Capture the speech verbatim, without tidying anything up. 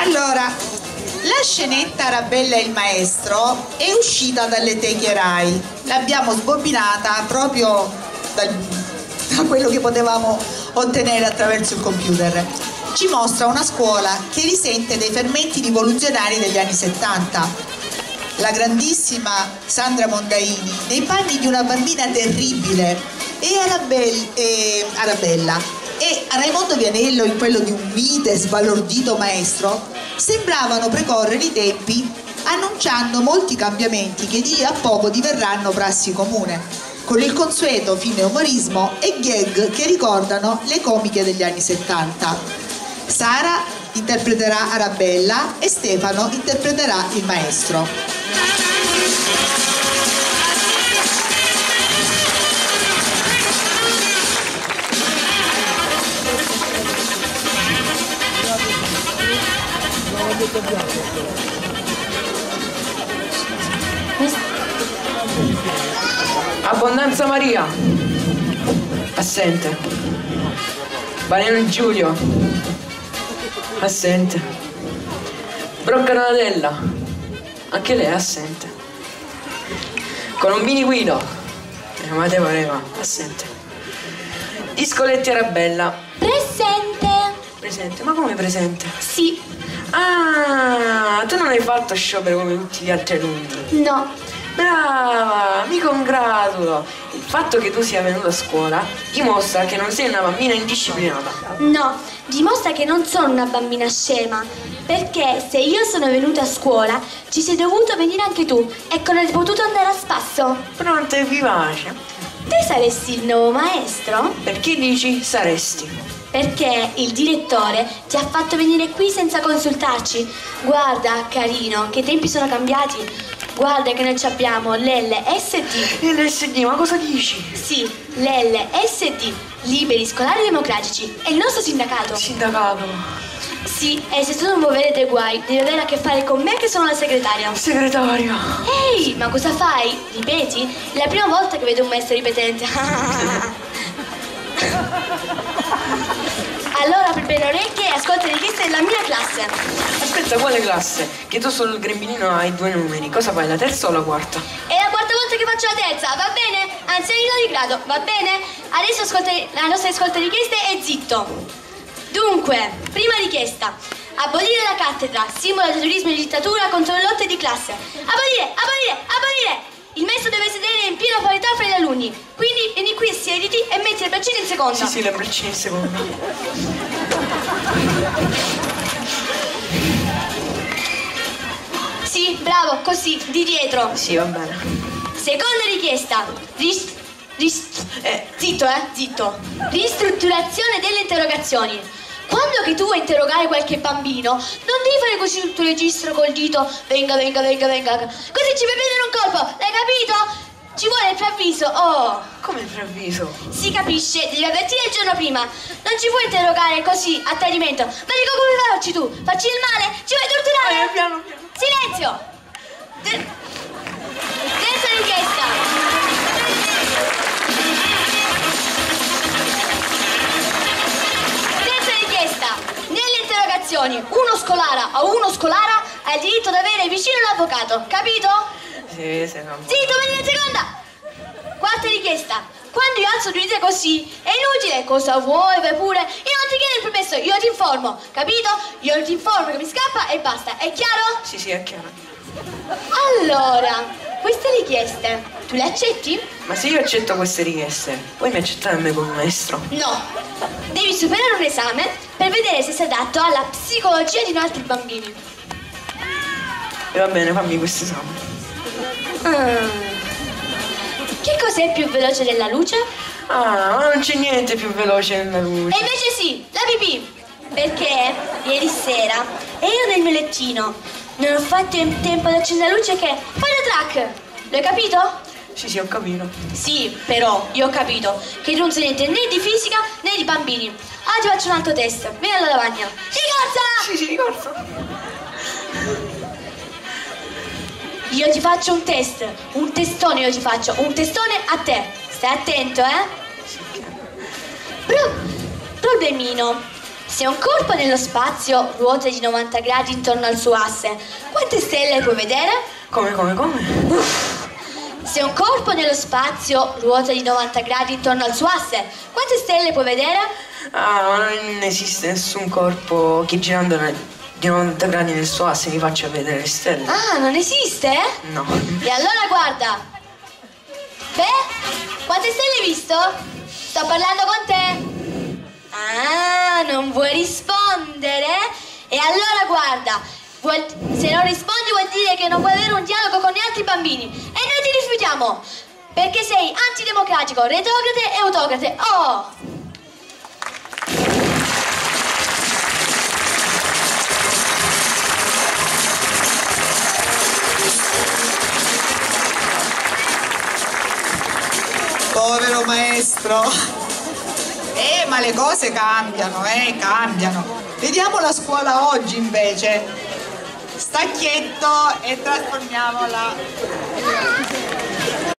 Allora, la scenetta Arabella e il maestro è uscita dalle teche Rai. L'abbiamo sbobinata proprio dal, da quello che potevamo ottenere attraverso il computer. Ci mostra una scuola che risente dei fermenti rivoluzionari degli anni settanta. La grandissima Sandra Mondaini nei panni di una bambina terribile e, Arabella, e Arabella e Raimondo Vianello in quello di un mite sbalordito maestro sembravano precorrere i tempi, annunciando molti cambiamenti che di lì a poco diverranno prassi comune, con il consueto fine umorismo e gag che ricordano le comiche degli anni settanta. Sara interpreterà Arabella e Stefano interpreterà il maestro. Abbondanza Maria, assente. Baliano Giulio, assente. Brocca Donatella, anche lei è assente. Colombini Guido, Mateo Reva, assente. Discoletti Arabella, presente. Presente, ma come presente? Sì. Ah, tu non hai fatto sciopero come tutti gli altri alunni? No. Brava, mi congratulo. Il fatto che tu sia venuta a scuola dimostra che non sei una bambina indisciplinata. No, dimostra che non sono una bambina scema. Perché se io sono venuta a scuola ci sei dovuto venire anche tu e non hai potuto andare a spasso. Pronta e vivace. Te saresti il nuovo maestro? Perché dici saresti? Perché il direttore ti ha fatto venire qui senza consultarci. Guarda, carino, che i tempi sono cambiati. Guarda che noi ci abbiamo l'L S D. L'L S D, ma cosa dici? Sì, l'L S D, Liberi Scolari Democratici, è il nostro sindacato. Sindacato? Sì, e se tu non vuoi vedere dei guai, devi avere a che fare con me che sono la segretaria. Segretaria? Ehi, ma cosa fai? Ripeti? È la prima volta che vedo un maestro ripetente. Allora apri bene le orecchie e ascolta le richieste della mia classe. Aspetta, quale classe? Che tu sul grembilino hai due numeri. Cosa fai, la terza o la quarta? È la quarta volta che faccio la terza, va bene? Anzianità di grado, va bene? Adesso ascolta, la nostra ascolta richieste e zitto. Dunque, prima richiesta. Abolire la cattedra, simbolo di turismo e di dittatura contro le lotte di classe. Abolire, abolire, abolire! Il maestro deve sedere in piena parità fra gli alunni. Quindi vieni qui, siediti e metti le braccine in seconda. Sì, sì, le braccine in seconda. Sì, bravo, così, di dietro. Sì, va bene. Seconda richiesta. Ris... Ris... Eh. Zitto, eh, zitto. Ristrutturazione delle interrogazioni. Quando che tu vuoi interrogare qualche bambino, non devi fare così tutto il registro col dito. Venga, venga, venga, venga. Così ci fai prendere un colpo, l'hai capito? Ci vuole il preavviso, oh! Come il preavviso? Si capisce, devi avvertire il giorno prima. Non ci puoi interrogare così, a tradimento. Ma dico come facci tu? Facci il male? Ci vuoi torturare? Eh, piano, piano. Silenzio! De- Terza richiesta. Nelle interrogazioni, uno scolara o uno scolara ha il diritto di avere vicino l'avvocato, capito? Sì, sì, no. Zitto, vieni in seconda! Quarta richiesta. Quando io alzo due dita così, è inutile. Cosa vuoi, vai pure. Io non ti chiedo il permesso, io ti informo, capito? Io ti informo che mi scappa e basta. È chiaro? Sì, sì, è chiaro. Allora, queste richieste, tu le accetti? Ma se io accetto queste richieste, puoi mi accettare me come maestro? No. Devi superare un esame per vedere se sei adatto alla psicologia di altri bambini. E va bene, fammi questo esame. Ah. Che cos'è più veloce della luce? Ah, ma non c'è niente più veloce della luce. E invece sì, la pipì. Perché ieri sera ero nel mio lettino. Non ho fatto in tempo ad accendere la luce che fai la track. L'hai capito? Sì, sì, ho capito. Sì, però io ho capito che tu non sai niente né di fisica né di bambini. Ora ti faccio un altro test. Vieni alla lavagna. Ricorsa! Sì, sì, ricorso. Io ti faccio un test. Un testone io ti faccio. Un testone a te. Stai attento, eh? Sì, chiaro. Pro- problemino. Se un corpo nello spazio ruota di novanta gradi intorno al suo asse, quante stelle puoi vedere? Come, come, come? Uff. Se un corpo nello spazio ruota di novanta gradi intorno al suo asse, quante stelle puoi vedere? Ah, non esiste nessun corpo che girando di novanta gradi nel suo asse mi faccia vedere le stelle. Ah, non esiste? No. E allora guarda. Beh, quante stelle hai visto? Sto parlando con te. Ah, non vuoi rispondere? E allora guarda, vuol- se non rispondi vuol dire che non vuoi avere un dialogo con gli altri bambini. E noi ti rifiutiamo, perché sei antidemocratico, retrograde e autocrate. Oh! Povero maestro. Eh, ma le cose cambiano, eh, cambiano. Vediamo la scuola oggi invece. Stacchietto e trasformiamola.